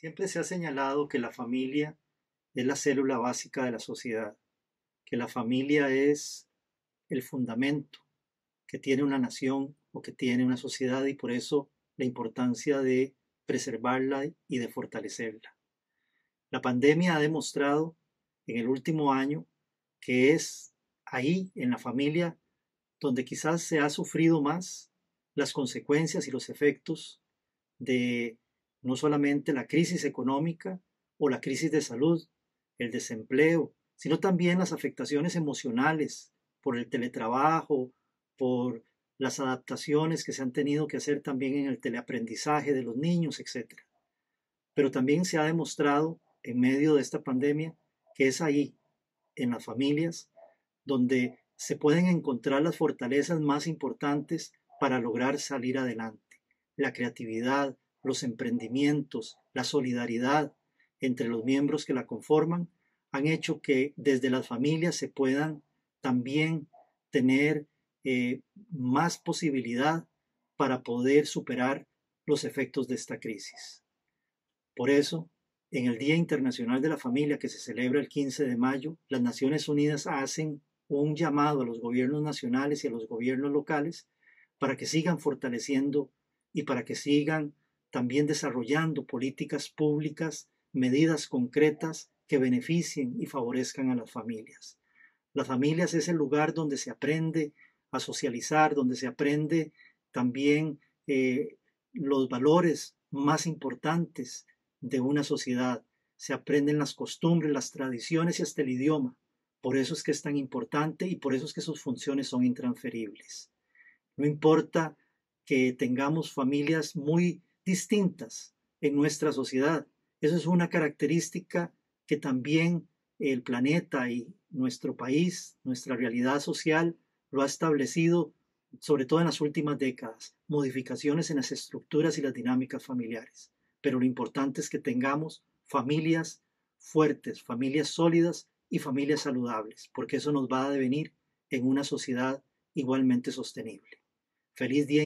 Siempre se ha señalado que la familia es la célula básica de la sociedad, que la familia es el fundamento que tiene una nación o que tiene una sociedad y por eso la importancia de preservarla y de fortalecerla. La pandemia ha demostrado en el último año que es ahí, en la familia, donde quizás se ha sufrido más las consecuencias y los efectos de no solamente la crisis económica o la crisis de salud, el desempleo, sino también las afectaciones emocionales por el teletrabajo, por las adaptaciones que se han tenido que hacer también en el teleaprendizaje de los niños, etc. Pero también se ha demostrado en medio de esta pandemia que es ahí, en las familias, donde se pueden encontrar las fortalezas más importantes para lograr salir adelante. La creatividad, los emprendimientos, la solidaridad entre los miembros que la conforman han hecho que desde las familias se puedan también tener más posibilidad para poder superar los efectos de esta crisis. Por eso, en el Día Internacional de la Familia, que se celebra el 15 de mayo, las Naciones Unidas hacen un llamado a los gobiernos nacionales y a los gobiernos locales para que sigan fortaleciendo y para que sigan también desarrollando políticas públicas, medidas concretas que beneficien y favorezcan a las familias. Las familias es el lugar donde se aprende a socializar, donde se aprende también los valores más importantes de una sociedad. Se aprenden las costumbres, las tradiciones y hasta el idioma. Por eso es que es tan importante y por eso es que sus funciones son intransferibles. No importa que tengamos familias muy distintas en nuestra sociedad. Eso es una característica que también el planeta y nuestro país, nuestra realidad social, lo ha establecido, sobre todo en las últimas décadas, modificaciones en las estructuras y las dinámicas familiares. Pero lo importante es que tengamos familias fuertes, familias sólidas y familias saludables, porque eso nos va a devenir en una sociedad igualmente sostenible. Feliz día